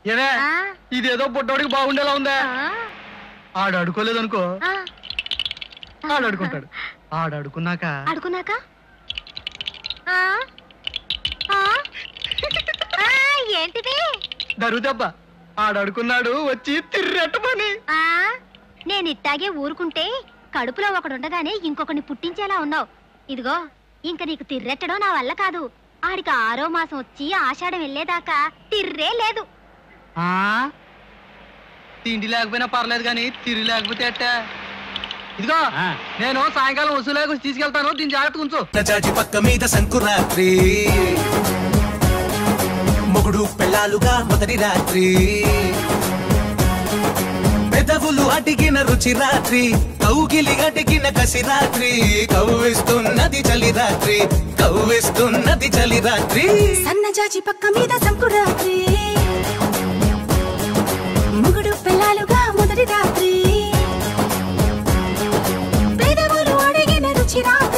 ఏమే ఇదేదో పుట్టోడికి బాగుండేలా ఉందా? ఆడు అడుకోలేదనుకో, ఆడు అడుకుంటాడు. ఆడు అడుకున్నాక ఏంటిది? దరుదెబ్బ. ఆడు అడుకున్నాడు వచ్చి తిర్రెట్టమని. నేను ఇట్టాగే ఊరుకుంటే కడుపులో ఒకడుండగానే ఇంకొకరిని పుట్టించేలా ఉన్నావు. ఇదిగో ఇంక నీకు తిర్రెట్టడం నా వల్ల కాదు. ఆడికి 6వ మాసం వచ్చి ఆషాఢం వెళ్ళేదాకా తిర్రే లేదు. తిండి లేకపోయినా పర్లేదు కానీ తిరిగి లేకపోతే అట్ట. ఇదిగో నేను సాయంకాలం వసూలేకి తీసుకెళ్తాను, దీని జాగ్రత్త ఉంచు. చాచి పక్క మీద సంకురాత్రి, మొగుడు పెళ్ళాలుగా మొదటి రాత్రి, పెదవులు అడిగిన రుచి రాత్రి, కౌగిలి అడిగిన కసి రాత్రి, కవ్విస్తున్నది చలి రాత్రి, కవ్విస్తున్నది చలి రాత్రి. సన్నజాజి పక్క మీద సంకురాత్రి, మొగుడు పెళ్ళాలుగా మొదటి రాత్రి, పెదవులు అడిగిన రుచి రాత్రి.